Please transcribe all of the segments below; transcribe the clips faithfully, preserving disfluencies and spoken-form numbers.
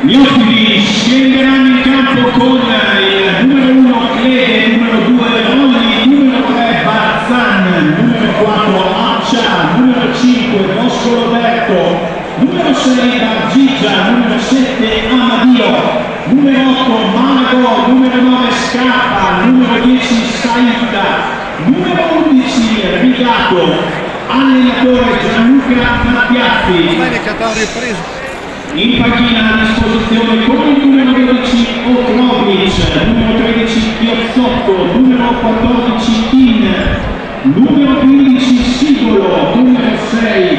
Gli ospiti scenderanno in campo con il numero uno Clede, numero due Rolli, numero tre Barzan, numero quattro Accia, numero cinque Bosco Roberto, numero sei Bargigia, numero sette Amadio, numero otto Mago, numero nove Scappa, numero dieci Saida, numero undici Rigato, allenatore Gianluca Mattiazzi. Bene che abbiamo ripreso. In panchina a disposizione con il numero dodici Okrovic, numero tredici Piozzotto, numero quattordici Tin, numero quindici Sigolo, numero sei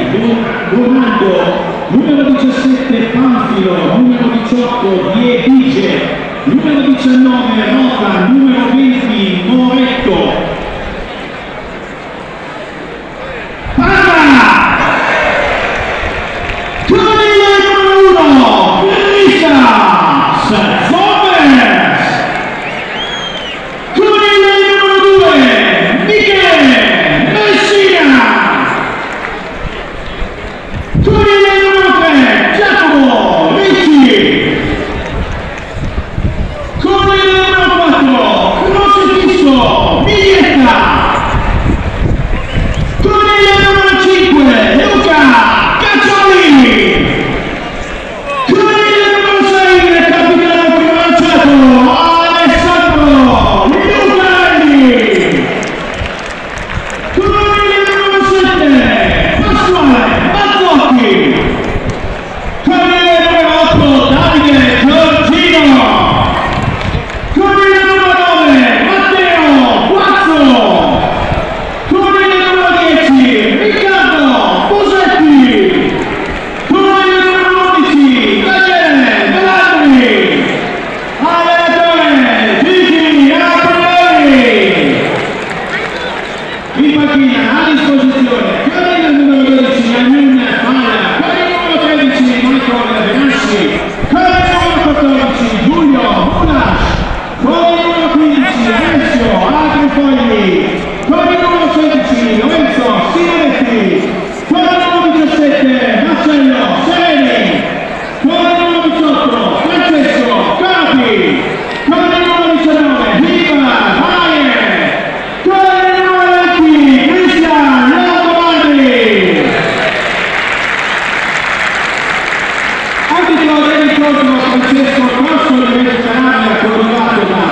Donaldo, numero diciassette Panfilo, numero diciotto Diedige, numero diciannove Rota, numero venti Moretto. Francesco Rosso, il Calabria, coordinato da